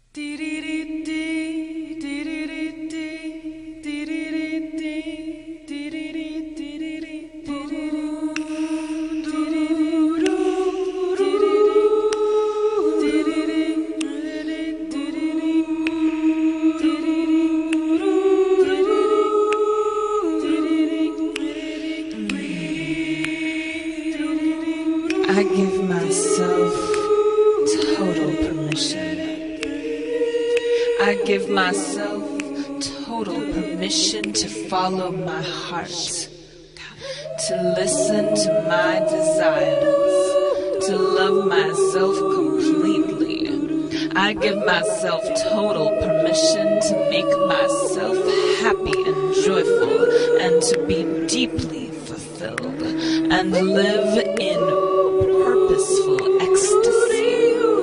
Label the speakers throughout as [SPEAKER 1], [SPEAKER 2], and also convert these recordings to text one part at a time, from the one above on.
[SPEAKER 1] I give myself total permission. I give myself total permission to follow my heart, to listen to my desires, to love myself completely. I give myself total permission to make myself happy and joyful and to be deeply fulfilled and live in purposeful ecstasy.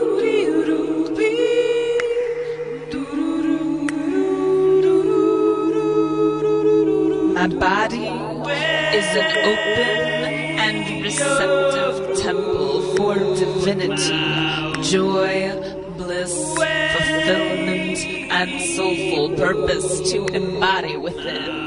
[SPEAKER 1] My body is an open and receptive temple for divinity, joy, bliss, fulfillment, and soulful purpose to embody within.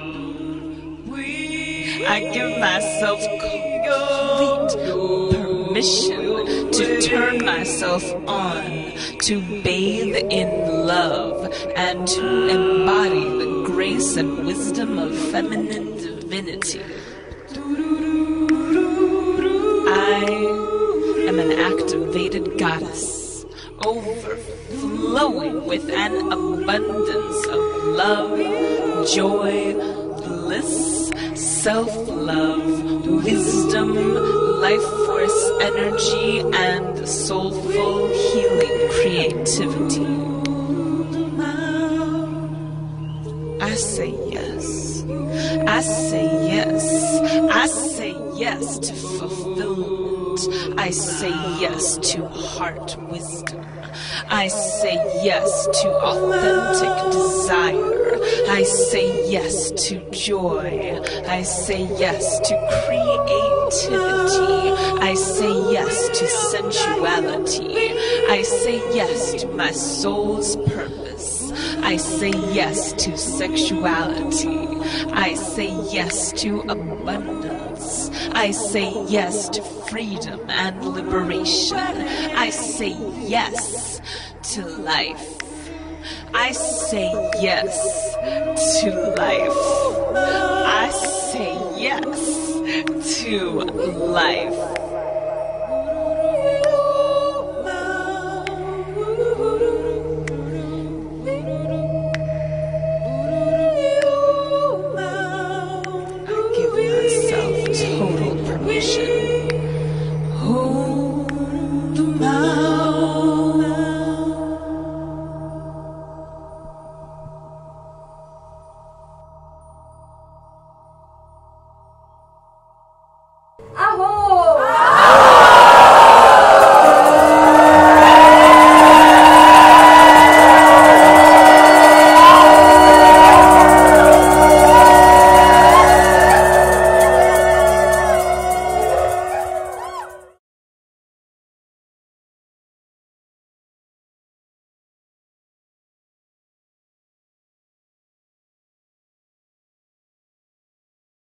[SPEAKER 1] I give myself complete permission to turn myself on, to bathe in love, and to embody the grace and wisdom of feminine divinity. I am an activated goddess, overflowing with an abundance of love, joy, bliss, self-love, wisdom, life force energy, and soulful healing creativity. I say yes. I say yes. I say yes to fulfillment. I say yes to heart wisdom. I say yes to authentic desire. I say yes to joy. I say yes to creativity. I say yes to sensuality. I say yes to my soul's purpose. I say yes to sexuality. I say yes to abundance. I say yes to freedom and liberation. I say yes to life. I say yes to life. I say yes to life.